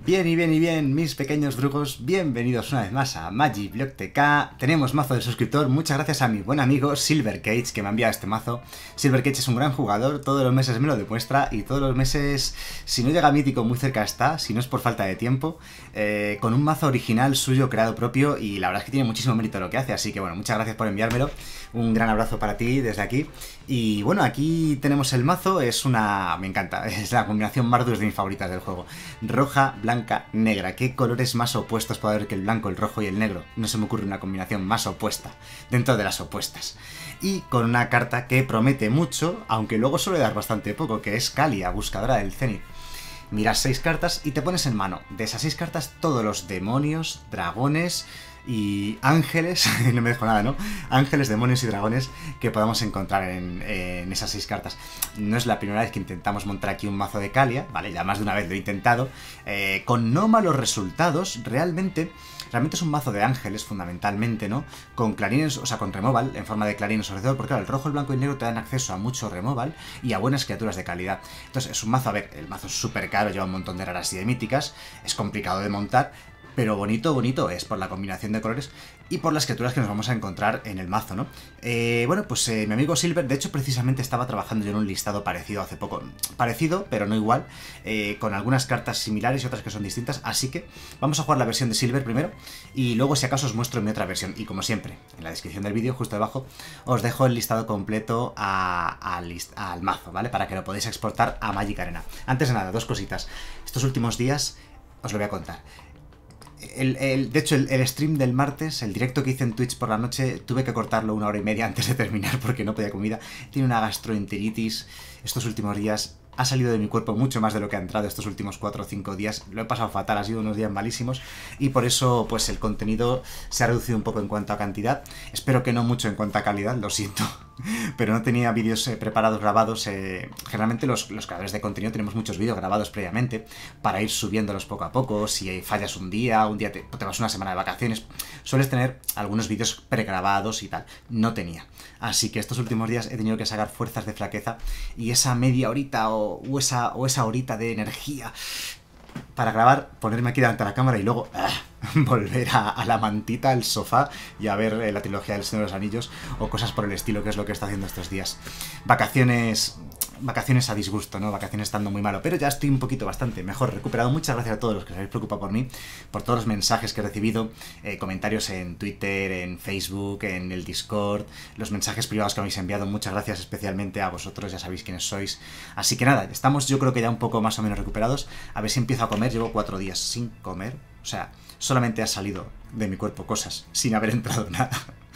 Bien y bien y bien, mis pequeños drugos, bienvenidos una vez más a Magiblock TK. Tenemos mazo de suscriptor, muchas gracias a mi buen amigo Silvercage que me ha enviado este mazo. Silvercage es un gran jugador, todos los meses me lo demuestra y todos los meses, si no llega a mítico, muy cerca está, si no es por falta de tiempo, con un mazo original suyo, creado propio, y la verdad es que tiene muchísimo mérito lo que hace, así que bueno, muchas gracias por enviármelo, un gran abrazo para ti desde aquí. Y bueno, aquí tenemos el mazo, me encanta, es la combinación Mardus de mis favoritas del juego. Roja, blanca, negra. ¿Qué colores más opuestos puede haber que el blanco, el rojo y el negro? No se me ocurre una combinación más opuesta, dentro de las opuestas. Y con una carta que promete mucho, aunque luego suele dar bastante poco, que es Kalia, buscadora del Zenith. Miras 6 cartas y te pones en mano de esas 6 cartas todos los demonios, dragones y ángeles, no me dejo nada, ¿no? Ángeles, demonios y dragones que podamos encontrar en esas 6 cartas. No es la primera vez que intentamos montar aquí un mazo de Kalia, ¿vale? Ya más de una vez lo he intentado, con no malos resultados. Realmente es un mazo de ángeles, fundamentalmente, ¿no? Con clarines, o sea, con removal, en forma de clarines sobre todo, porque claro, el rojo, el blanco y el negro te dan acceso a mucho removal y a buenas criaturas de calidad. Entonces, es un mazo, a ver, el mazo es súper caro, lleva un montón de raras y de míticas, es complicado de montar, pero bonito es por la combinación de colores y por las criaturas que nos vamos a encontrar en el mazo, ¿no? Bueno, pues mi amigo Silver, de hecho, precisamente estaba trabajando yo en un listado parecido hace poco. Parecido, pero no igual, con algunas cartas similares y otras que son distintas, así que vamos a jugar la versión de Silver primero y luego, si acaso, os muestro mi otra versión. Y como siempre, en la descripción del vídeo, justo debajo, os dejo el listado completo al mazo, ¿vale? Para que lo podáis exportar a Magic Arena. Antes de nada, dos cositas. Estos últimos días os lo voy a contar. De hecho, el stream del martes, el directo que hice en Twitch por la noche, tuve que cortarlo 1 hora y media antes de terminar porque no podía comida. Tiene una gastroenteritis estos últimos días. Ha salido de mi cuerpo mucho más de lo que ha entrado estos últimos 4 o 5 días. Lo he pasado fatal, ha sido unos días malísimos. Y por eso, pues el contenido se ha reducido un poco en cuanto a cantidad. Espero que no mucho en cuanto a calidad, lo siento. Pero no tenía vídeos preparados, grabados. Generalmente los creadores de contenido tenemos muchos vídeos grabados previamente para ir subiéndolos poco a poco. Si fallas un día te vas una semana de vacaciones, sueles tener algunos vídeos pregrabados y tal. No tenía. Así que estos últimos días he tenido que sacar fuerzas de flaqueza y esa media horita o esa horita de energía para grabar, ponerme aquí delante de la cámara y luego volver a la mantita, al sofá y a ver la trilogía del Señor de los Anillos o cosas por el estilo, que es lo que está haciendo estos días. Vacaciones a disgusto, ¿no? Vacaciones estando muy malo, pero ya estoy un poquito bastante mejor recuperado. Muchas gracias a todos los que os habéis preocupado por mí, por todos los mensajes que he recibido, comentarios en Twitter, en Facebook, en el Discord, los mensajes privados que me habéis enviado. Muchas gracias especialmente a vosotros, ya sabéis quiénes sois. Así que nada, estamos yo creo que ya un poco más o menos recuperados. A ver si empiezo a comer, llevo 4 días sin comer, o sea, solamente ha salido de mi cuerpo cosas sin haber entrado nada.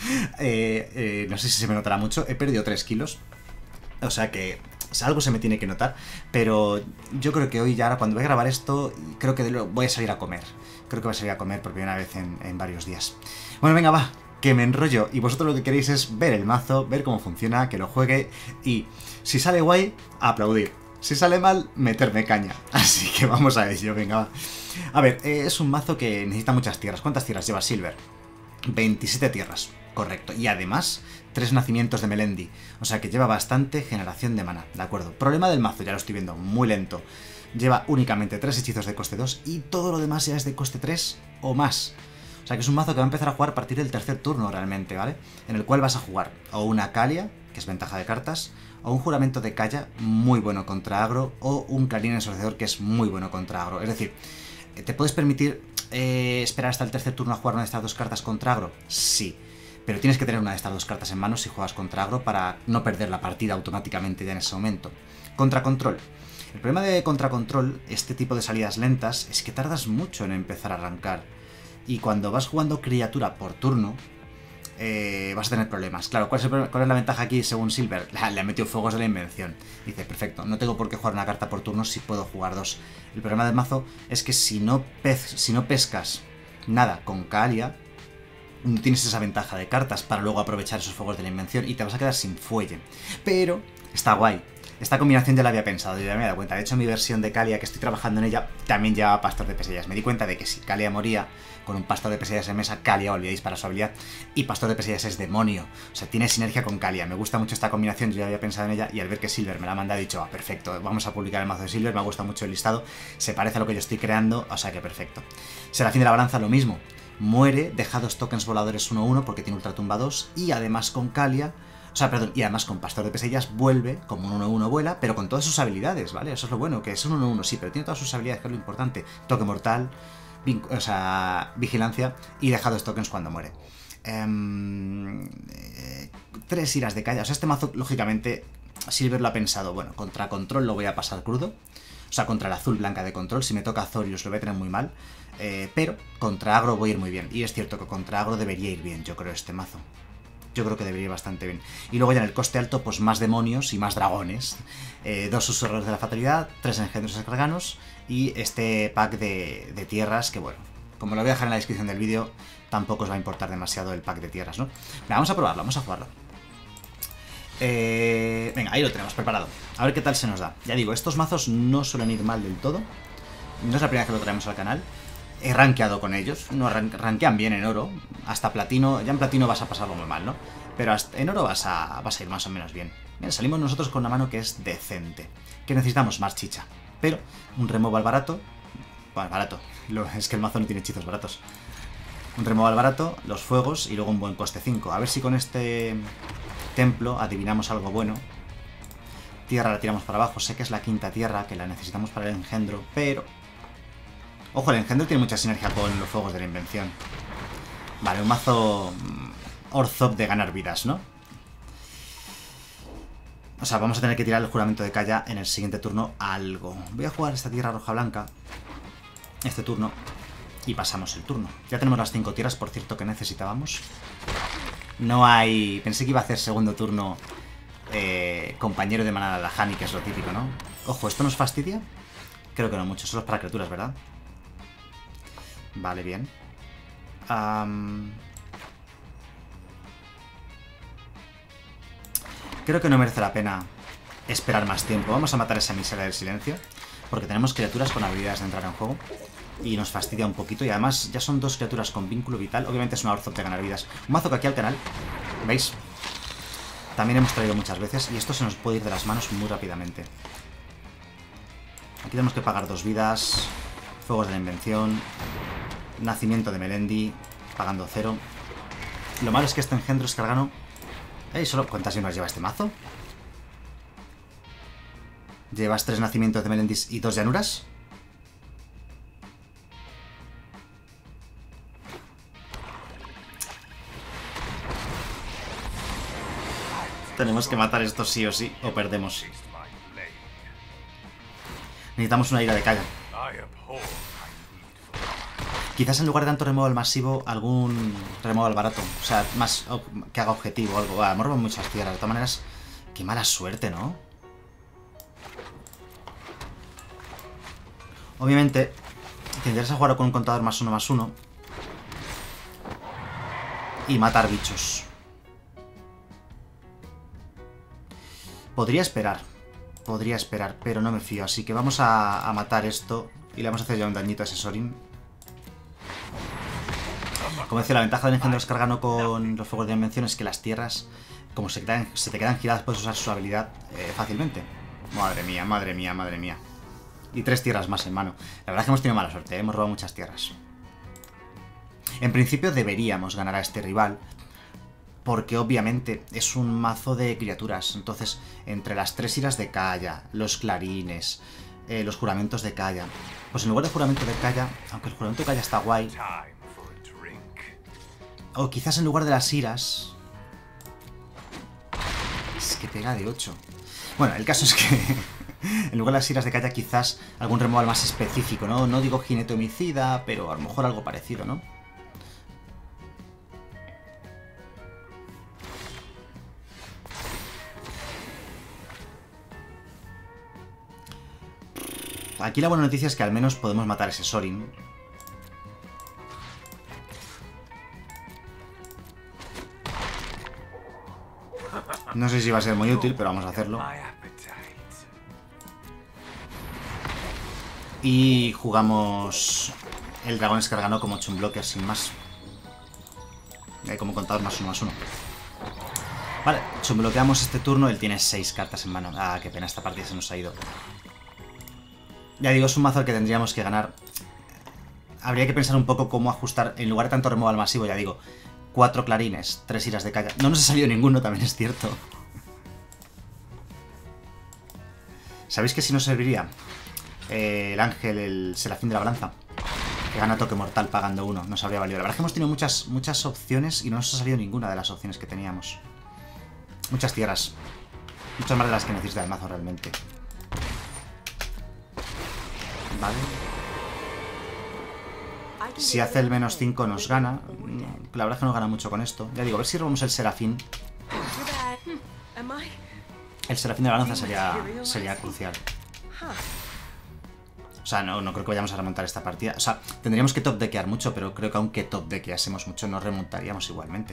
No sé si se me notará mucho, he perdido 3 kilos, o sea que algo se me tiene que notar, pero yo creo que hoy ya, ahora cuando voy a grabar esto, creo que voy a salir a comer. Creo que voy a salir a comer por primera vez en varios días. Bueno, venga, va, que me enrollo. Y vosotros lo que queréis es ver el mazo, ver cómo funciona, que lo juegue y si sale guay, aplaudir. Si sale mal, meterme caña. Así que vamos a ello, venga, va. A ver, es un mazo que necesita muchas tierras. ¿Cuántas tierras lleva Silver? 27 tierras, correcto. Y además, 3 nacimientos de Melendi. O sea que lleva bastante generación de mana, ¿de acuerdo? Problema del mazo, ya lo estoy viendo, muy lento. Lleva únicamente 3 hechizos de coste 2 y todo lo demás ya es de coste 3 o más. O sea que es un mazo que va a empezar a jugar a partir del tercer turno realmente, ¿vale? En el cual vas a jugar o una Kalia, que es ventaja de cartas, o un juramento de Kaya, muy bueno contra agro, o un clarín ensordecedor, que es muy bueno contra agro. Es decir, ¿te puedes permitir esperar hasta el tercer turno a jugar una de estas 2 cartas contra agro? Sí, pero tienes que tener una de estas 2 cartas en mano si juegas contra agro para no perder la partida automáticamente ya en ese momento. Contracontrol. El problema de contracontrol, este tipo de salidas lentas, es que tardas mucho en empezar a arrancar. Y cuando vas jugando criatura por turno, vas a tener problemas. Claro, ¿cuál es la ventaja aquí según Silver? Le ha metido fuegos de la invención. Dice, perfecto, no tengo por qué jugar una carta por turno si puedo jugar 2. El problema del mazo es que si no pescas nada con Kalia, no tienes esa ventaja de cartas para luego aprovechar esos fuegos de la invención y te vas a quedar sin fuelle. Pero está guay. Esta combinación ya la había pensado, yo ya me he dado cuenta. De hecho, mi versión de Kalia, que estoy trabajando en ella, también llevaba pastor de pesadillas. Me di cuenta de que si Kalia moría con un pastor de pesadillas en mesa, Kalia olvidéis para su habilidad, y pastor de pesadillas es demonio. O sea, tiene sinergia con Kalia. Me gusta mucho esta combinación, yo ya había pensado en ella, y al ver que Silver me la ha mandado, he dicho, perfecto, vamos a publicar el mazo de Silver, me ha gustado mucho el listado, se parece a lo que yo estoy creando, o sea que perfecto. Serafín de la Balanza, lo mismo. Muere, deja 2 tokens voladores 1-1 porque tiene Ultratumba 2, y además con Kalia... O sea, perdón, y además con Pastor de Pesadillas vuelve, como un 1-1 vuela, pero con todas sus habilidades, ¿vale? Eso es lo bueno, que es un 1-1 sí, pero tiene todas sus habilidades, que es lo importante. Toque mortal, o sea, vigilancia, y deja 2 tokens cuando muere. 3 iras de Kalia. O sea, este mazo, lógicamente, Silver lo ha pensado. Bueno, contra control lo voy a pasar crudo. O sea, contra el azul blanca de control. Si me toca Azorius lo voy a tener muy mal. Pero contra agro voy a ir muy bien. Y es cierto que contra agro debería ir bien, yo creo, este mazo. Yo creo que debería ir bastante bien. Y luego ya en el coste alto, pues más demonios y más dragones. 2 susurradores de la fatalidad, 3 engendros escarganos y este pack de tierras que, bueno, como lo voy a dejar en la descripción del vídeo, tampoco os va a importar demasiado el pack de tierras, ¿no? Venga, vamos a probarlo, vamos a jugarlo. Venga, ahí lo tenemos preparado. A ver qué tal se nos da. Ya digo, estos mazos no suelen ir mal del todo. No es la primera vez que lo traemos al canal. He rankeado con ellos, no rankean bien en oro, hasta platino, ya en platino vas a pasarlo muy mal, ¿no? Pero hasta en oro vas a ir más o menos bien. Bien, salimos nosotros con una mano que es decente, que necesitamos más chicha, pero un removal barato, bueno, barato, es que el mazo no tiene hechizos baratos. Un removal barato, los fuegos y luego un buen coste 5. A ver si con este templo adivinamos algo bueno. Tierra la tiramos para abajo, sé que es la quinta tierra, que la necesitamos para el engendro, pero... Ojo, el engendro tiene mucha sinergia con los fuegos de la invención. Vale, un mazo Orzhov de ganar vidas, ¿no? O sea, vamos a tener que tirar el juramento de Kaya en el siguiente turno algo. Voy a jugar esta tierra roja-blanca este turno y pasamos el turno. Ya tenemos las 5 tierras, por cierto, que necesitábamos. No hay... Pensé que iba a hacer segundo turno compañero de manada de la Hani, que es lo típico, ¿no? Ojo, ¿esto nos fastidia? Creo que no mucho, solo es para criaturas, ¿verdad? Vale, bien. Creo que no merece la pena esperar más tiempo. Vamos a matar a esa miseria del silencio, porque tenemos criaturas con habilidades de entrar en juego y nos fastidia un poquito. Y además ya son 2 criaturas con vínculo vital. Obviamente es una Orzhov de ganar vidas. Un mazo que aquí al canal, ¿veis? También hemos traído muchas veces y esto se nos puede ir de las manos muy rápidamente. Aquí tenemos que pagar 2 vidas, fuegos de la invención, nacimiento de Melendi, pagando 0. Lo malo es que este engendro escargano... ¿Solo cuántas llanuras lleva este mazo? ¿Llevas 3 nacimientos de Melendis y 2 llanuras? Tenemos que matar esto sí o sí, o perdemos. Necesitamos una ira de Kaya. Quizás en lugar de tanto removal masivo, algún removal barato. O sea, más que haga objetivo o algo. Morbo muchas tierras. De todas maneras, qué mala suerte, ¿no? Obviamente, te interesa jugar con un contador +1/+1 y matar bichos. Podría esperar, pero no me fío. Así que vamos a matar esto y le vamos a hacer ya un dañito a ese Sorin. Como decía, la ventaja del engendro escargano con los fuegos de invención es que las tierras, como se te quedan giradas, puedes usar su habilidad fácilmente. Madre mía, madre mía, madre mía. Y 3 tierras más en mano. La verdad es que hemos tenido mala suerte, hemos robado muchas tierras. En principio deberíamos ganar a este rival, porque obviamente es un mazo de criaturas. Entonces, entre las 3 iras de Kaya, los clarines, los juramentos de Kaya, pues en lugar de juramento de Kaya, aunque el juramento de Kaya está guay, o quizás en lugar de las iras... Es que pega de 8. Bueno, el caso es que en lugar de las iras de Kaya quizás algún removal más específico, ¿no? No digo jinete homicida, pero a lo mejor algo parecido, ¿no? Aquí la buena noticia es que al menos podemos matar a ese Sorin. No sé si va a ser muy útil, pero vamos a hacerlo. Y jugamos el dragón escargano como 8 bloques sin más. Como contador +1/+1. Vale, bloqueamos este turno. Él tiene 6 cartas en mano. Ah, qué pena, esta partida se nos ha ido. Ya digo, es un mazo al que tendríamos que ganar. Habría que pensar un poco cómo ajustar. En lugar de tanto removal masivo, ya digo, 4 clarines, 3 iras de calla. No nos ha salido ninguno, también es cierto. ¿Sabéis que si nos serviría el ángel, el serafín de la balanza? Que gana toque mortal pagando 1. Nos habría valido. La verdad es que hemos tenido muchas opciones y no nos ha salido ninguna de las opciones que teníamos. Muchas tierras. Muchas más de las que necesita el mazo realmente. Vale. Si hace el -5 nos gana. La verdad es que no gana mucho con esto. Ya digo, a ver si robamos el serafín. El serafín de la balanza sería crucial. O sea, no creo que vayamos a remontar esta partida. O sea, tendríamos que top deckear mucho, pero creo que aunque top deckeásemos mucho, no remontaríamos igualmente.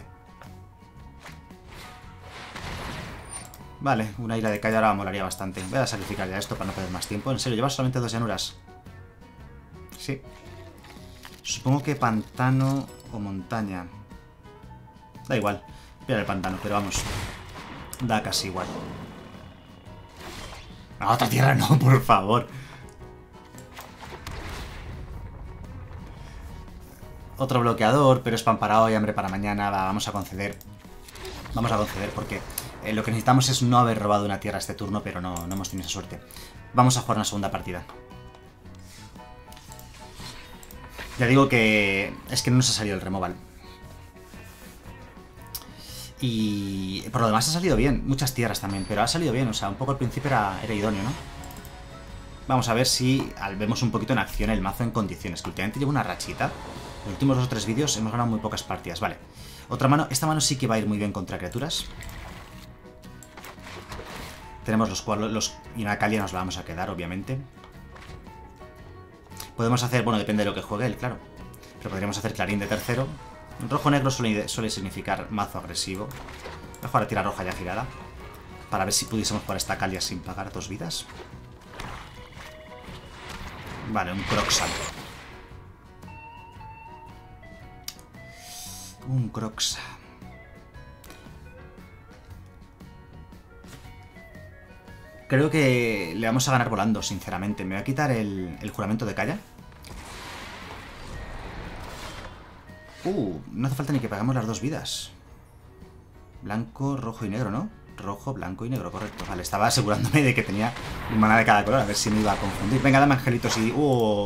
Vale, una ira de calle ahora molaría bastante. Voy a sacrificar ya esto para no perder más tiempo. En serio, llevas solamente 2 llanuras. Sí. Supongo que pantano o montaña. Da igual. Voy a el pantano, pero vamos. Da casi igual. ¡A otra tierra no, por favor! Otro bloqueador, pero es pan para hoy, hambre para mañana. Vamos a conceder. Vamos a conceder porque lo que necesitamos es no haber robado una tierra este turno, pero no hemos tenido esa suerte. Vamos a jugar una segunda partida. Ya digo que es que no nos ha salido el removal. Y por lo demás ha salido bien. Muchas tierras también, pero ha salido bien. O sea, un poco al principio era idóneo, ¿no? Vamos a ver si vemos un poquito en acción el mazo en condiciones. Que últimamente lleva una rachita. Los últimos 2 o 3 vídeos hemos ganado muy pocas partidas. Vale. Otra mano. Esta mano sí que va a ir muy bien contra criaturas. Tenemos los Inakalia, nos la vamos a quedar, obviamente. Podemos hacer, bueno, depende de lo que juegue él, claro. Pero podríamos hacer Clarín de tercero. Rojo-negro suele significar mazo agresivo. Voy a jugar a tira roja ya girada. Para ver si pudiésemos jugar esta Calia sin pagar 2 vidas. Vale, un Croxal. Un Croxa. Creo que le vamos a ganar volando, sinceramente. Me voy a quitar el juramento de Calla. No hace falta ni que paguemos las 2 vidas. Blanco, rojo y negro, ¿no? Rojo, blanco y negro, correcto. Vale, estaba asegurándome de que tenía un maná de cada color, a ver si me iba a confundir. Venga, dame angelitos y...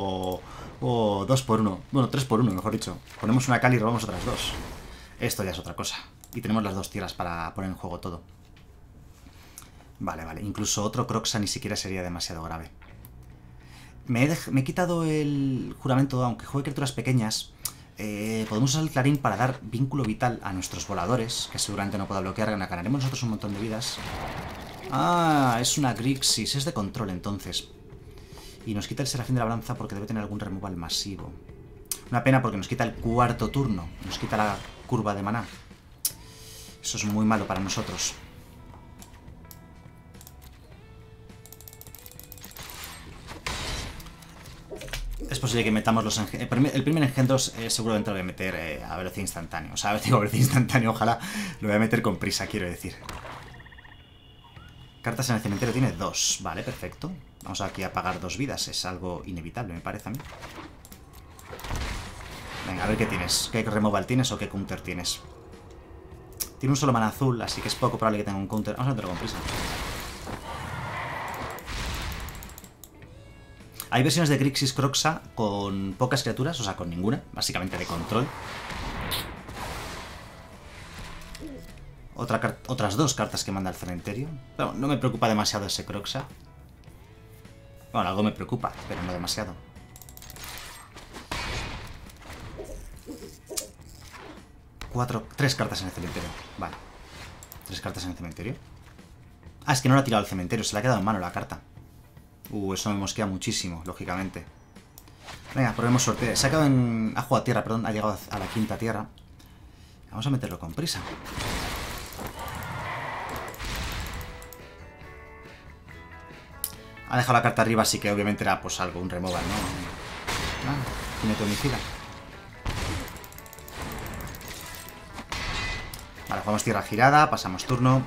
2 por 1. Bueno, 3 por 1, mejor dicho. Ponemos una Cali y robamos otras 2. Esto ya es otra cosa. Y tenemos las 2 tierras para poner en juego todo. Vale, vale. Incluso otro Croxa ni siquiera sería demasiado grave. Me he quitado el juramento, aunque juegue criaturas pequeñas. Podemos usar el Clarín para dar vínculo vital a nuestros voladores, que seguramente no pueda bloquear. Ganaremos nosotros un montón de vidas. Ah, es una Grixis. Es de control, entonces. Y nos quita el Serafín de la Balanza porque debe tener algún removal masivo. Una pena porque nos quita el 4.º turno. Nos quita la curva de maná. Eso es muy malo para nosotros. Es posible que metamos los engendros. El primer engendro seguramente lo voy a meter a velocidad instantánea. O sea, digo a velocidad instantánea, ojalá lo voy a meter con prisa, quiero decir. Cartas en el cementerio tiene 2. Vale, perfecto. Vamos aquí a pagar 2 vidas. Es algo inevitable, me parece a mí. Venga, a ver qué tienes. ¿Qué removal tienes o qué counter tienes? Tiene un solo mana azul, así que es poco probable que tenga un counter. Vamos a meterlo con prisa. Hay versiones de Grixis Croxa con pocas criaturas, o sea, con ninguna, básicamente de control. Otras 2 cartas que manda al cementerio. Bueno, no me preocupa demasiado ese Croxa. Bueno, algo me preocupa, pero no demasiado. Tres cartas en el cementerio. Vale. 3 cartas en el cementerio. Ah, es que no la ha tirado al cementerio, se le ha quedado en mano la carta. Eso me mosquea muchísimo, lógicamente. Venga, probemos suerte. Se ha quedado en... Ha jugado a tierra, perdón. Ha llegado a la 5ª tierra. Vamos a meterlo con prisa. Ha dejado la carta arriba, así que obviamente era pues algo, un removal, ¿no? Jinete homicida. Vale, jugamos tierra girada, pasamos turno.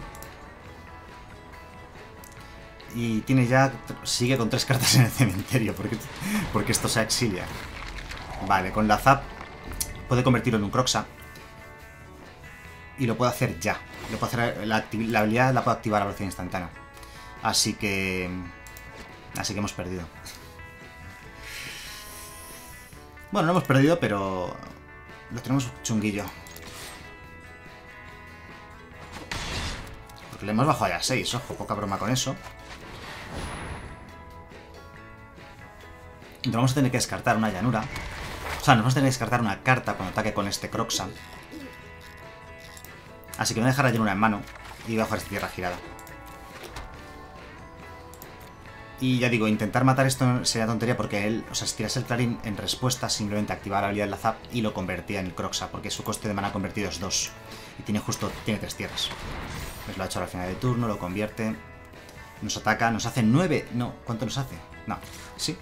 Y tiene ya... Sigue con 3 cartas en el cementerio, porque esto se exilia. Vale, con la Zap puede convertirlo en un Croxa. Y lo puede hacer ya. Lo puede hacer, la habilidad la puede activar a velocidad instantánea. Así que hemos perdido. Bueno, no hemos perdido, pero lo tenemos chunguillo. Porque le hemos bajado ya a 6, ojo, poca broma con eso. Entonces vamos a tener que descartar una llanura. O sea, nos vamos a tener que descartar una carta cuando ataque con este Croxa. Así que voy a dejar la llanura en mano y voy a jugar esta tierra girada. Y ya digo, intentar matar esto sería tontería porque él, o sea, si tiras el Clarín en respuesta, simplemente activaba la habilidad de la Zap y lo convertía en el Croxa, porque su coste de mana convertido es 2. Y tiene 3 tierras. Pues lo ha hecho al final de turno, lo convierte. Nos ataca, nos hace 9. No, ¿cuánto nos hace? No, sí.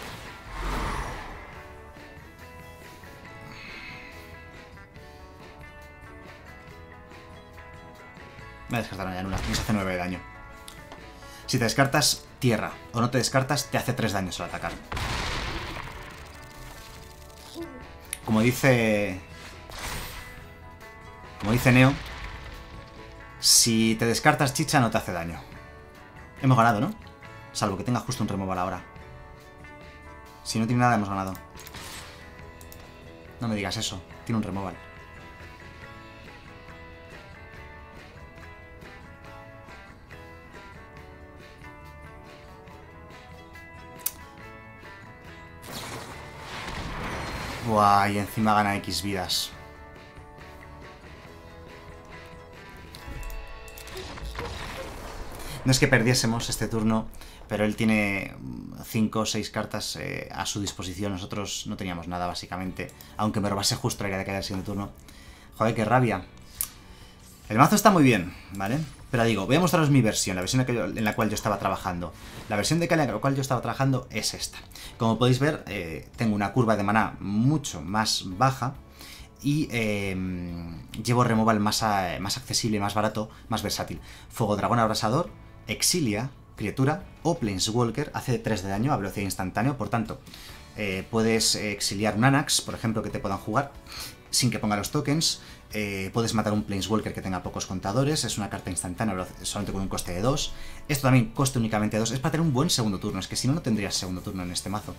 Voy a descartar una llanura, nos hace 9 de daño. Si te descartas tierra o no te descartas, te hace 3 daños al atacar. Como dice Neo, si te descartas chicha no te hace daño. Hemos ganado, ¿no? Salvo que tenga justo un removal ahora. Si no tiene nada, hemos ganado. No me digas eso, tiene un removal. Buah, y encima gana X vidas. No es que perdiésemos este turno, pero él tiene 5 o 6 cartas a su disposición. Nosotros no teníamos nada, básicamente. Aunque me robase justo la idea de caer al siguiente turno. Joder, qué rabia. El mazo está muy bien, ¿vale? Pero digo, voy a mostraros mi versión, la versión en la cual yo estaba trabajando. La versión de Kali en la cual yo estaba trabajando es esta. Como podéis ver, tengo una curva de maná mucho más baja. Y llevo removal más accesible, más barato, más versátil. Fuego Dragón Abrasador, Exilia, Criatura o Planeswalker hace 3 de daño a velocidad instantánea. Por tanto, puedes exiliar un Anax, por ejemplo, que te puedan jugar sin que ponga los tokens. Puedes matar un Planeswalker que tenga pocos contadores. Es una carta instantánea solamente con un coste de 2. Esto también coste únicamente 2. Es para tener un buen segundo turno. Es que si no, no tendrías segundo turno en este mazo.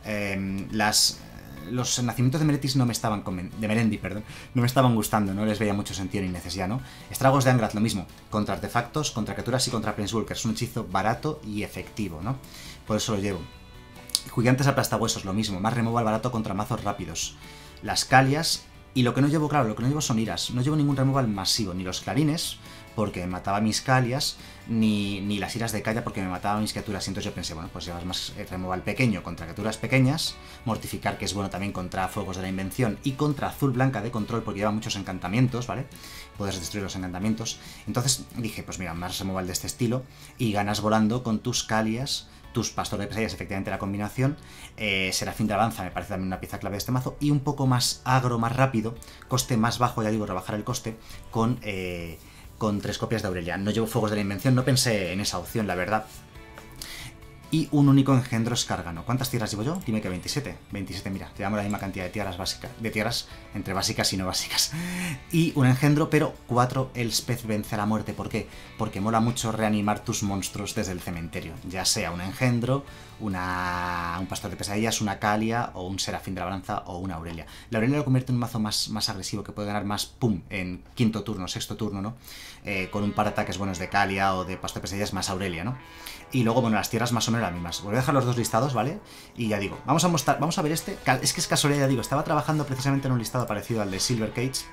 Los nacimientos de Meretis no me estaban de Merendi, perdón, no me estaban gustando, no les veía mucho sentido ni necesidad, ¿no? Estragos de Angrath, lo mismo, contra artefactos, contra criaturas y contra Planeswalkers, es un hechizo barato y efectivo, ¿no? Por eso lo llevo. Gigantes aplastahuesos, lo mismo, más removal barato contra mazos rápidos. Las Calias, y lo que no llevo, claro, lo que no llevo son iras, no llevo ningún removal masivo, ni los clarines, porque me mataba mis Calias, ni las iras de Kaya porque me mataba mis criaturas. Y entonces yo pensé, bueno, pues llevas más removal pequeño contra criaturas pequeñas, mortificar, que es bueno también contra fuegos de la invención, y contra azul blanca de control porque lleva muchos encantamientos, ¿vale? Puedes destruir los encantamientos. Entonces dije, pues mira, más removal de este estilo, y ganas volando con tus Calias, tus Pastor de Pesadillas, efectivamente la combinación. Serafín de Alabanza me parece también una pieza clave de este mazo, y un poco más agro, más rápido, coste más bajo, ya digo, rebajar el coste, con 3 copias de Aurelia. No llevo fuegos de la invención, no pensé en esa opción, la verdad. Y un único engendro escárgano. ¿Cuántas tierras llevo yo? Dime que 27. 27, mira, llevamos la misma cantidad de tierras básicas, de tierras entre básicas y no básicas. Y un engendro, pero 4 Elspeth vence a la muerte. ¿Por qué? Porque mola mucho reanimar tus monstruos desde el cementerio. Ya sea un engendro, un pastor de pesadillas, una Calia, o un serafín de la balanza, o una Aurelia. La Aurelia lo convierte en un mazo más agresivo, que puede ganar más pum en quinto turno, sexto turno, ¿no? Con un par de ataques buenos de Calia o de pastor de pesadillas más Aurelia, ¿no? Y luego, bueno, las tierras más o menos las mismas. Voy a dejar los dos listados, ¿vale? Y ya digo, vamos a ver este. Es que es casualidad, ya digo, estaba trabajando precisamente en un listado parecido al de Silver Cage.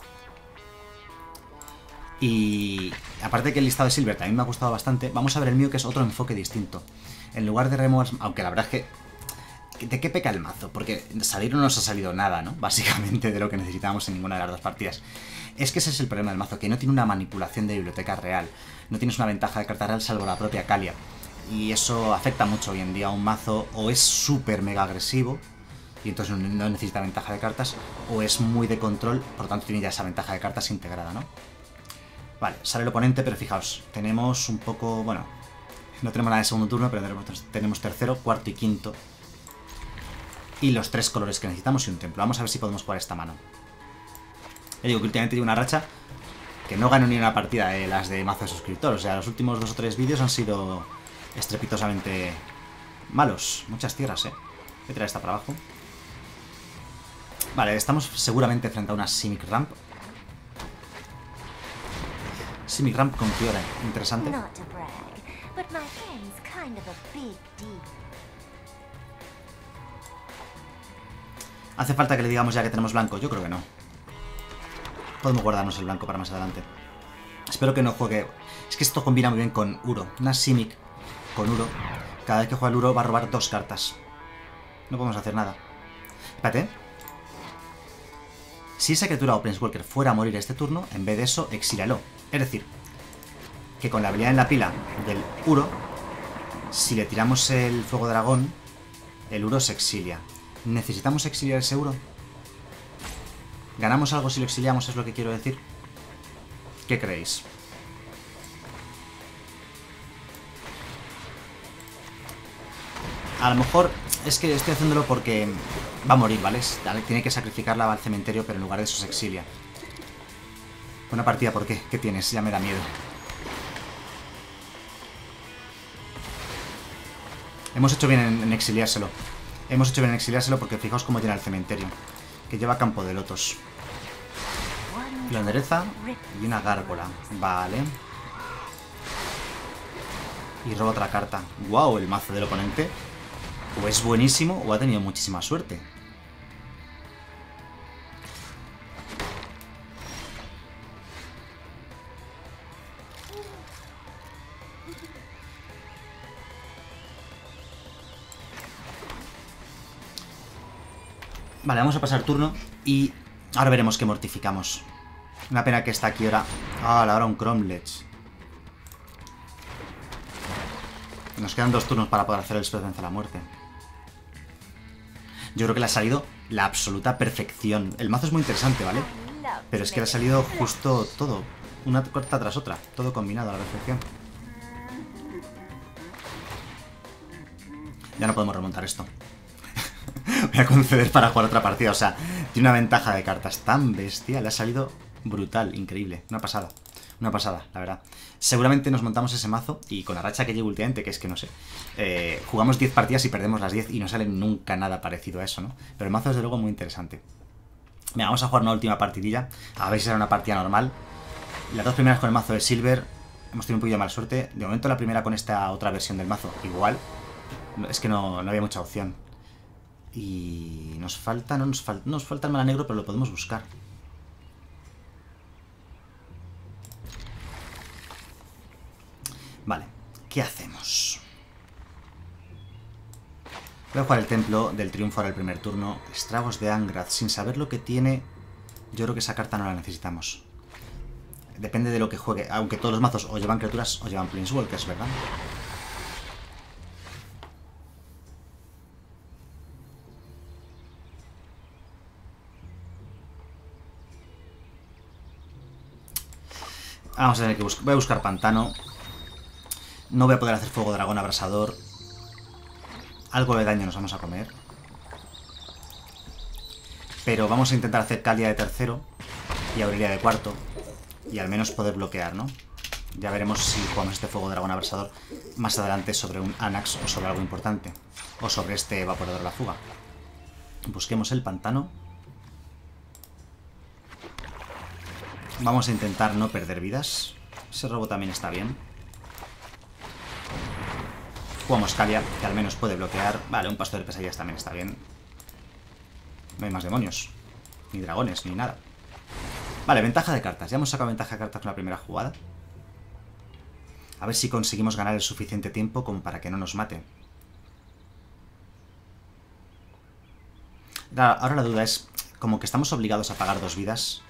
Y aparte de que el listado de Silver también me ha gustado bastante, vamos a ver el mío, que es otro enfoque distinto. En lugar de removals, aunque la verdad es que... ¿De qué peca el mazo? Porque salir no nos ha salido nada, ¿no? Básicamente de lo que necesitábamos en ninguna de las dos partidas. Es que ese es el problema del mazo, que no tiene una manipulación de biblioteca real. No tienes una ventaja de carta real salvo la propia Calia. Y eso afecta mucho hoy en día a un mazo, o es súper mega agresivo, y entonces no necesita ventaja de cartas, o es muy de control, por lo tanto tiene ya esa ventaja de cartas integrada, ¿no? Vale, sale el oponente, pero fijaos, tenemos un poco... Bueno, no tenemos nada de segundo turno, pero tenemos tercero, cuarto y quinto. Y los 3 colores que necesitamos y un templo. Vamos a ver si podemos jugar esta mano. Ya digo que últimamente llevo una racha que no gano ni una partida de las de mazo de suscriptor. O sea, los últimos 2 o 3 vídeos han sido estrepitosamente malos. Muchas tierras, Voy a tirar esta para abajo. Vale, estamos seguramente frente a una Simic Ramp. Simic Ramp con Fiora, interesante. ¿Hace falta que le digamos ya que tenemos blanco? Yo creo que no. Podemos guardarnos el blanco para más adelante. Espero que no juegue... Es que esto combina muy bien con Uro. Una Simic con Uro. Cada vez que juega el Uro va a robar 2 cartas. No podemos hacer nada. Espérate. Si esa criatura o Planeswalker fuera a morir este turno, en vez de eso, exílialo. Es decir, que con la habilidad en la pila del Uro, si le tiramos el fuego dragón, el Uro se exilia. ¿Necesitamos exiliar ese Uro? ¿Ganamos algo si lo exiliamos? Es lo que quiero decir. ¿Qué creéis? A lo mejor es que estoy haciéndolo porque va a morir, ¿vale? Tiene que sacrificarla al cementerio, pero en lugar de eso se exilia. Una partida, ¿por qué? ¿Qué tienes? Ya me da miedo. Hemos hecho bien en exiliárselo. Hemos hecho bien en exiliárselo porque fijaos cómo llena el cementerio. Que lleva campo de lotos. Lo endereza y una gárgola. Vale. Y roba otra carta. ¡Wow! El mazo del oponente o es buenísimo o ha tenido muchísima suerte. Vale, vamos a pasar turno y ahora veremos qué mortificamos. Una pena que está aquí ahora. Ah, ahora un Cromlech. Nos quedan 2 turnos para poder hacer el spell vence a la muerte. Yo creo que le ha salido la absoluta perfección. El mazo es muy interesante, ¿vale? Pero es que le ha salido justo todo. Una carta tras otra. Todo combinado a la perfección. Ya no podemos remontar esto. Voy a conceder para jugar otra partida. O sea, tiene una ventaja de cartas tan bestia. Le ha salido brutal, increíble. Una pasada. Una pasada, la verdad. Seguramente nos montamos ese mazo y con la racha que llevo últimamente, que es que no sé, jugamos 10 partidas y perdemos las 10 y no sale nunca nada parecido a eso, ¿no? Pero el mazo desde luego muy interesante. Venga, vamos a jugar una última partidilla, a ver si será una partida normal. Las 2 primeras con el mazo de Silver, hemos tenido un poquito de mala suerte. De momento la primera con esta otra versión del mazo, igual. Es que no había mucha opción. Y nos falta el mana negro, pero lo podemos buscar. Vale, ¿qué hacemos? Voy a jugar el templo del triunfo ahora el primer turno. Estragos de Angrath, sin saber lo que tiene. Yo creo que esa carta no la necesitamos. Depende de lo que juegue. Aunque todos los mazos o llevan criaturas o llevan Planeswalkers, ¿verdad? Vamos a tener que buscar. Voy a buscar pantano. No voy a poder hacer fuego dragón abrasador. Algo de daño nos vamos a comer. Pero vamos a intentar hacer Calia de tercero y Aurelia de cuarto. Y al menos poder bloquear, ¿no? Ya veremos si jugamos este fuego dragón abrasador más adelante sobre un Anax o sobre algo importante. O sobre este evaporador de la fuga. Busquemos el pantano. Vamos a intentar no perder vidas. Ese robo también está bien. Jugamos Calia, que al menos puede bloquear. Vale, un pastor de pesadillas también está bien. No hay más demonios. Ni dragones, ni nada. Vale, ventaja de cartas. Ya hemos sacado ventaja de cartas con la primera jugada. A ver si conseguimos ganar el suficiente tiempo como para que no nos mate. Ahora la duda es, como que estamos obligados a pagar 2 vidas.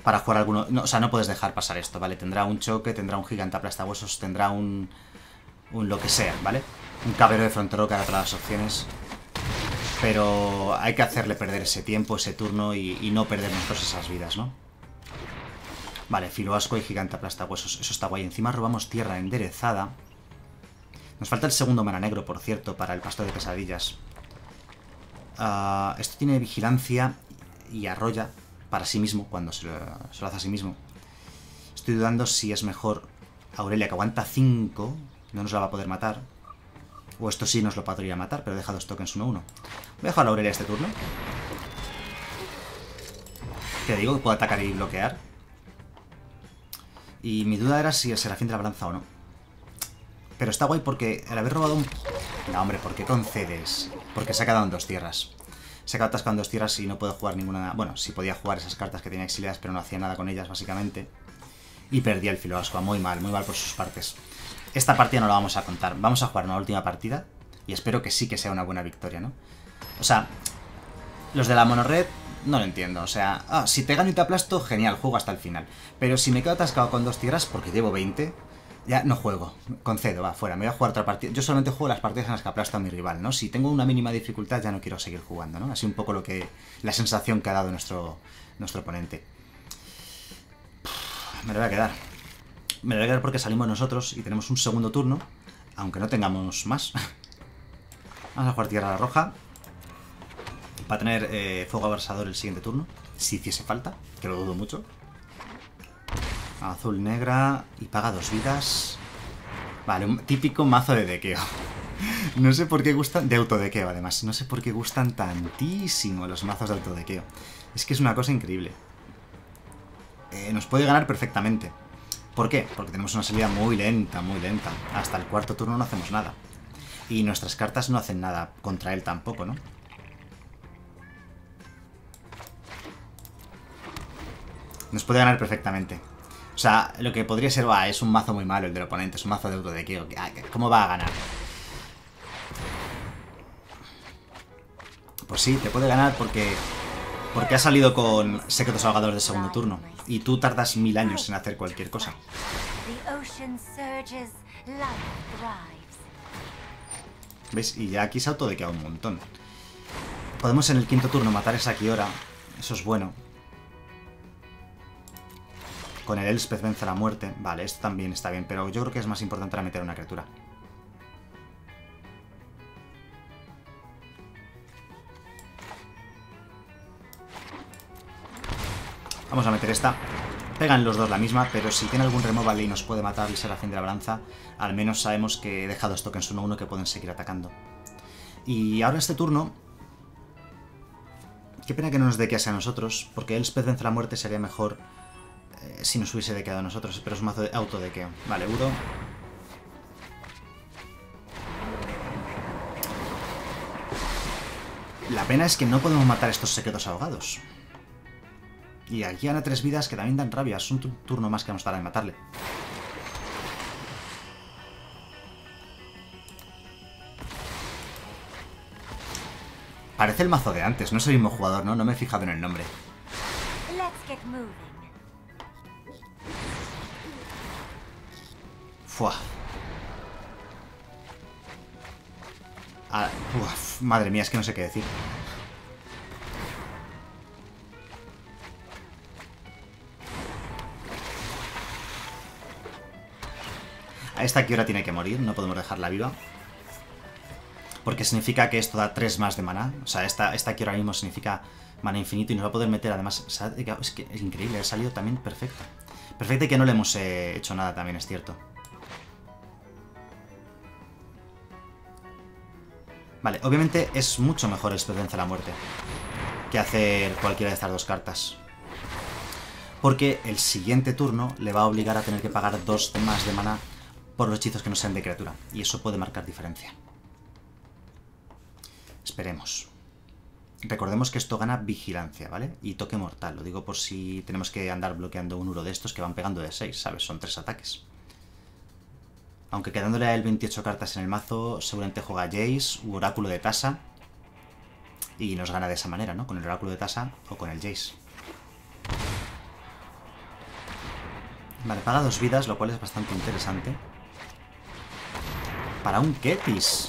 para jugar alguno... No, o sea, no puedes dejar pasar esto, ¿vale? Tendrá un choque, tendrá un gigante aplastahuesos, tendrá un lo que sea, ¿vale? Un cabrero de frontero que hará todas las opciones. Pero hay que hacerle perder ese tiempo, ese turno y no perder nosotros esas vidas, ¿no? Vale, filoasco y gigante aplastahuesos. Eso está guay. Encima robamos tierra enderezada. Nos falta el segundo mana negro, por cierto, para el pasto de pesadillas. Esto tiene vigilancia y arrolla para sí mismo, cuando se lo hace a sí mismo. Estoy dudando si es mejor Aurelia, que aguanta 5, no nos la va a poder matar. O esto sí nos lo podría matar, pero deja 2 tokens 1-1. Voy a dejar a Aurelia este turno. Te digo que puedo atacar y bloquear. Y mi duda era si el Serafín de la Balanza o no. Pero está guay porque el haber robado un... No, hombre, ¿por qué concedes? Porque se ha quedado en 2 tierras. Se ha quedado atascado en 2 tierras y no puedo jugar ninguna... Bueno, sí podía jugar esas cartas que tenía exiliadas, pero no hacía nada con ellas, básicamente. Y perdí el filoasco. Muy mal por sus partes. Esta partida no la vamos a contar. Vamos a jugar una última partida. Y espero que sí que sea una buena victoria, ¿no? O sea, los de la monored no lo entiendo. O sea, si te gano y te aplasto, genial, juego hasta el final. Pero si me quedo atascado con 2 tierras, porque llevo 20... Ya no juego, concedo, va, fuera, me voy a jugar otra partida. Yo solamente juego las partidas en las que aplasto a mi rival, ¿no? Si tengo una mínima dificultad ya no quiero seguir jugando, ¿no? Así un poco la sensación que ha dado nuestro oponente. Me lo voy a quedar. Me lo voy a quedar porque salimos nosotros y tenemos un segundo turno, aunque no tengamos más. Vamos a jugar tierra roja para tener fuego abrasador el siguiente turno, si hiciese falta, que lo dudo mucho. Azul, negra y paga 2 vidas. Vale, un típico mazo de dequeo. No sé por qué gustan... De autodequeo, además. No sé por qué gustan tantísimo los mazos de autodequeo. Es que es una cosa increíble. Nos puede ganar perfectamente. ¿Por qué? Porque tenemos una salida muy lenta, muy lenta. Hasta el cuarto turno no hacemos nada. Y nuestras cartas no hacen nada contra él tampoco, ¿no? Nos puede ganar perfectamente. O sea, lo que podría ser, es un mazo muy malo el del oponente, es un mazo de autodequeo. ¿Cómo va a ganar? Pues sí, te puede ganar porque ha salido con secretos ahogadores de segundo turno. Y tú tardas 1000 años en hacer cualquier cosa. ¿Ves? Y ya aquí se ha autodequeado un montón. Podemos en el quinto turno matar a esa Kiora. Eso es bueno. Con el Elspeth vence la muerte. Vale, esto también está bien, pero yo creo que es más importante meter una criatura. Vamos a meter esta. Pegan los dos la misma, pero si tiene algún removal y nos puede matar el Serafín de la Balanza, al menos sabemos que he dejado tokens 1-1 que pueden seguir atacando. Y ahora este turno... Qué pena que no nos dequease a nosotros, porque Elspeth vence la muerte sería mejor... si nos hubiese dequeado a nosotros, pero es un mazo de autodequeo. Vale, Uro. La pena es que no podemos matar estos secretos ahogados. Y aquí gana 3 vidas que también dan rabia. Es un turno más que vamos a tardar en matarle. Parece el mazo de antes, no es el mismo jugador, ¿no? No me he fijado en el nombre. Fua. Madre mía, es que no sé qué decir. A esta Kiora tiene que morir, no podemos dejarla viva. Porque significa que esto da 3 más de maná. O sea, esta Kiora ahora mismo significa maná infinito y nos va a poder meter además... Es que es increíble, ha salido también perfecta. Perfecta y que no le hemos hecho nada también, es cierto. Vale, obviamente es mucho mejor el Elspeth vence la muerte que hacer cualquiera de estas dos cartas. Porque el siguiente turno le va a obligar a tener que pagar 2 más de maná por los hechizos que no sean de criatura. Y eso puede marcar diferencia. Esperemos. Recordemos que esto gana vigilancia, ¿vale? Y toque mortal. Lo digo por si tenemos que andar bloqueando un Uro de estos que van pegando de 6, ¿sabes? Son 3 ataques. Aunque quedándole a él 28 cartas en el mazo, seguramente juega Jace u Oráculo de Tasa. Y nos gana de esa manera, ¿no? Con el Oráculo de Tasa o con el Jace. Vale, paga 2 vidas, lo cual es bastante interesante. Para un Kethis.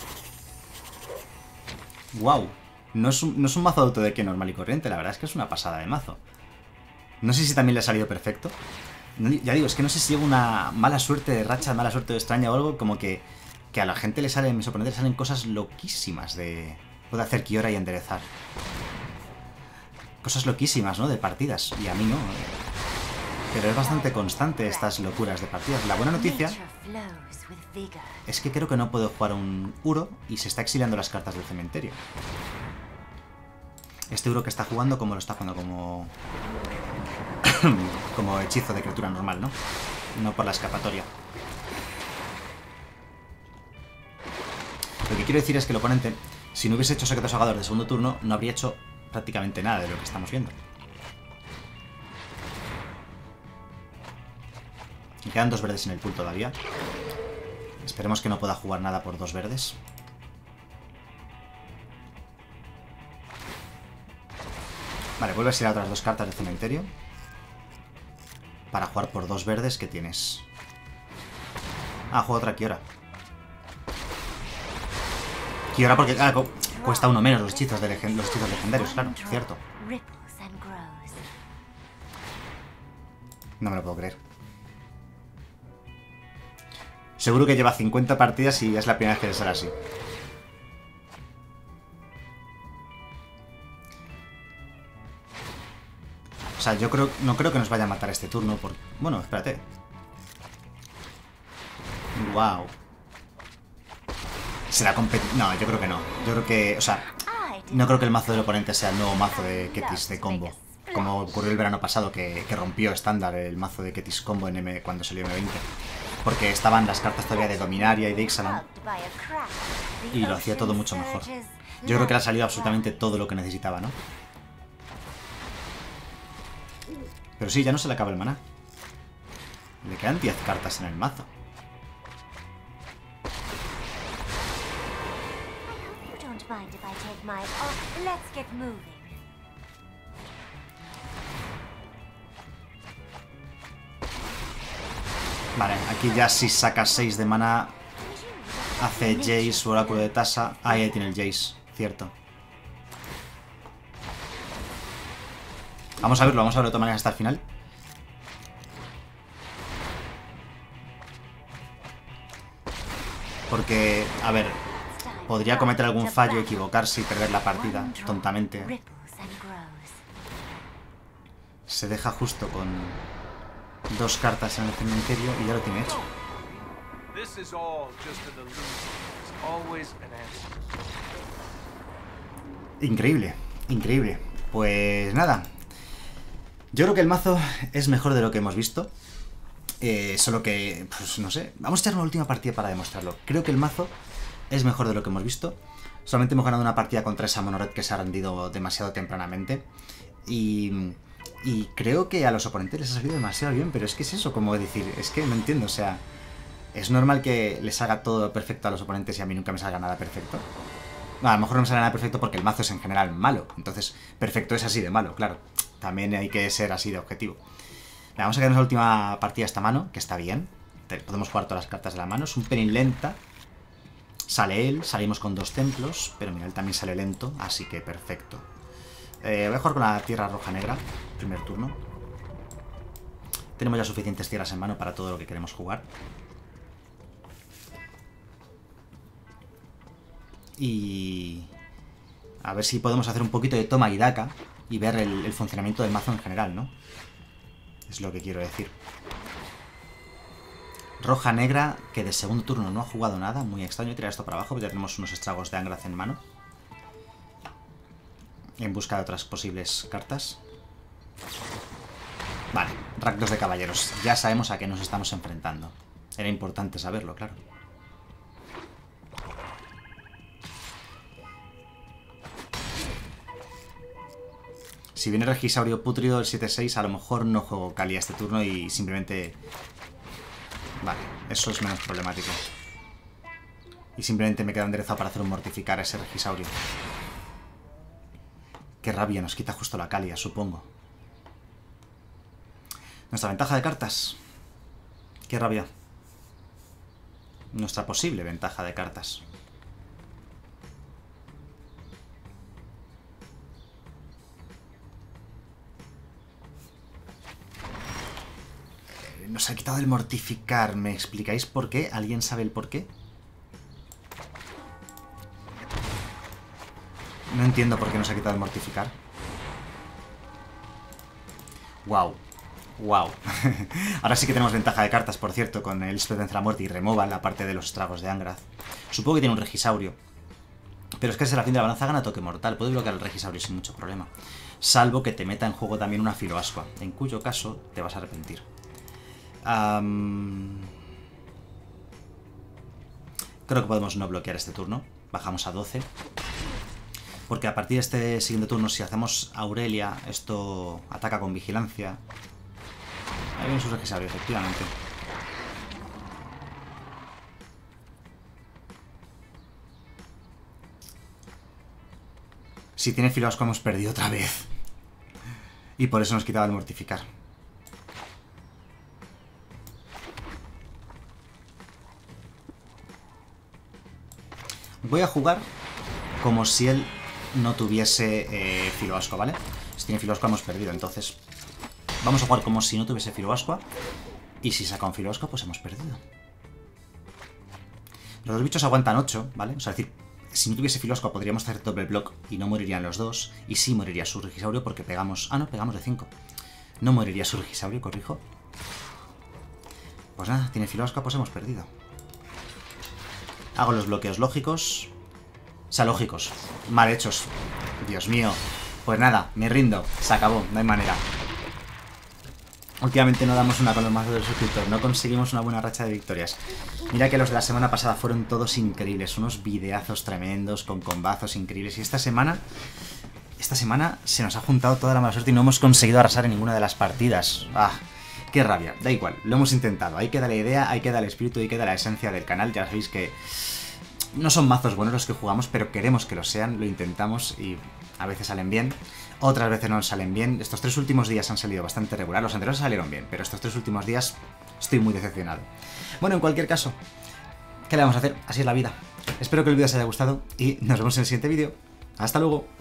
Wow. No es un mazo de autodeque normal y corriente, la verdad es que es una pasada de mazo. No sé si también le ha salido perfecto. Ya digo, es que no sé si llevo una mala suerte de racha, mala suerte de extraña o algo, como que a la gente le salen, mis oponentes le salen cosas loquísimas de... Puede hacer Kiora y enderezar. Cosas loquísimas, ¿no? De partidas. Y a mí no. Pero es bastante constante estas locuras de partidas. La buena noticia es que creo que no puedo jugar un Uro y se está exiliando las cartas del cementerio. Este Uro que está jugando, como lo está jugando, como... como hechizo de criatura normal, ¿no? No por la escapatoria. Lo que quiero decir es que el oponente, si no hubiese hecho secreto sagador de segundo turno, no habría hecho prácticamente nada de lo que estamos viendo. Me quedan 2 verdes en el pool todavía. Esperemos que no pueda jugar nada por 2 verdes. Vale, vuelves a ir a otras 2 cartas del cementerio. Para jugar por 2 verdes, ¿qué tienes? Ah, juego otra Kiora. Kiora porque cuesta 1 menos los hechizos, los hechizos legendarios, claro, cierto. No me lo puedo creer. Seguro que lleva 50 partidas y es la primera vez que le sale así. O sea, no creo que nos vaya a matar este turno. Bueno, espérate. Wow. ¿Será competitivo? No, yo creo que no. Yo creo que... O sea, no creo que el mazo del oponente sea el nuevo mazo de Kethis de combo. Como ocurrió el verano pasado, que rompió estándar el mazo de Kethis combo en cuando salió M20. Porque estaban las cartas todavía de Dominaria y de Ixalan. Y lo hacía todo mucho mejor. Yo creo que le ha salido absolutamente todo lo que necesitaba, ¿no? Pero sí, ya no se le acaba el maná. Le quedan 10 cartas en el mazo. Vale, aquí ya si saca 6 de maná, hace Jace su oráculo de tasa. Ahí tiene el Jace, cierto. Vamos a verlo de todas maneras hasta el final. Porque, a ver, podría cometer algún fallo, equivocarse y perder la partida tontamente. Se deja justo con 2 cartas en el cementerio y ya lo tiene hecho. Increíble, increíble. Pues nada. Yo creo que el mazo es mejor de lo que hemos visto. Solo que, pues no sé. Vamos a echar una última partida para demostrarlo. Creo que el mazo es mejor de lo que hemos visto. Solamente hemos ganado una partida contra esa Monored que se ha rendido demasiado tempranamente. Y creo que a los oponentes les ha salido demasiado bien. Pero es que es eso, como decir, es que no entiendo, o sea... ¿Es normal que les haga todo perfecto a los oponentes y a mí nunca me salga nada perfecto? No, a lo mejor no me sale nada perfecto porque el mazo es en general malo. Entonces, perfecto es así de malo, claro. También hay que ser así de objetivo. Vamos a quedarnos la última partida esta mano, que está bien. Podemos jugar todas las cartas de la mano. Es un pelín lenta. Sale él, salimos con 2 templos. Pero mira, él también sale lento, así que perfecto. Voy a jugar con la tierra roja negra, primer turno. Tenemos ya suficientes tierras en mano para todo lo que queremos jugar. Y... a ver si podemos hacer un poquito de toma y daca y ver el funcionamiento del mazo en general, ¿no? Es lo que quiero decir. Roja negra, que de segundo turno no ha jugado nada. Muy extraño tirar esto para abajo, porque ya tenemos unos estragos de Angrath en mano. En busca de otras posibles cartas. Vale, Rakdos de caballeros. Ya sabemos a qué nos estamos enfrentando. Era importante saberlo, claro. Si viene Regisaurio Pútrido el 7-6, a lo mejor no juego Kali este turno y simplemente... Vale, eso es menos problemático. Y simplemente me queda enderezado para hacer un mortificar a ese Regisaurio. Qué rabia, nos quita justo la Calia, supongo. Nuestra ventaja de cartas. Qué rabia. Nuestra posible ventaja de cartas. Nos ha quitado el mortificar. ¿Me explicáis por qué? ¿Alguien sabe el por qué? No entiendo por qué nos ha quitado el mortificar. Wow. Wow. Ahora sí que tenemos ventaja de cartas, por cierto, con el Spell de la Muerte y Removal, la parte de los estragos de Angrath. Supongo que tiene un Regisaurio. Pero es que el Serafín de la Balanza gana toque mortal. Puede bloquear el Regisaurio sin mucho problema. Salvo que te meta en juego también una Filoascua, en cuyo caso te vas a arrepentir. Creo que podemos no bloquear este turno. Bajamos a 12. Porque a partir de este siguiente turno, si hacemos Aurelia, esto ataca con vigilancia. Ahí viene su Regisaurio, efectivamente. Si tiene Filoascua hemos perdido otra vez. Y por eso nos quitaba el mortificar. Voy a jugar como si él no tuviese Filoascua, ¿vale? Si tiene Filoascua hemos perdido, entonces vamos a jugar como si no tuviese Filoascua. Y si saca un Filoascua, pues hemos perdido. Los dos bichos aguantan 8, ¿vale? O sea, es decir, si no tuviese Filoascua podríamos hacer doble block y no morirían los dos. Y sí moriría su Regisaurio porque pegamos... Ah, no, pegamos de 5. No moriría su Regisaurio, corrijo. Pues nada, tiene Filoascua, pues hemos perdido. Hago los bloqueos lógicos. O sea, lógicos. Mal hechos. Dios mío. Pues nada, me rindo. Se acabó, no hay manera. Últimamente no damos una con los mazos del suscriptor. No conseguimos una buena racha de victorias. Mira que los de la semana pasada fueron todos increíbles. Unos videazos tremendos, con combazos increíbles. Y esta semana se nos ha juntado toda la mala suerte y no hemos conseguido arrasar en ninguna de las partidas. ¡Ah! ¡Qué rabia! Da igual, lo hemos intentado. Ahí queda la idea, ahí queda el espíritu, ahí queda la esencia del canal. Ya sabéis que no son mazos buenos los que jugamos, pero queremos que lo sean. Lo intentamos y a veces salen bien. Otras veces no salen bien. Estos 3 últimos días han salido bastante regular. Los anteriores salieron bien, pero estos 3 últimos días estoy muy decepcionado. Bueno, en cualquier caso, ¿qué le vamos a hacer? Así es la vida. Espero que el vídeo os haya gustado y nos vemos en el siguiente vídeo. ¡Hasta luego!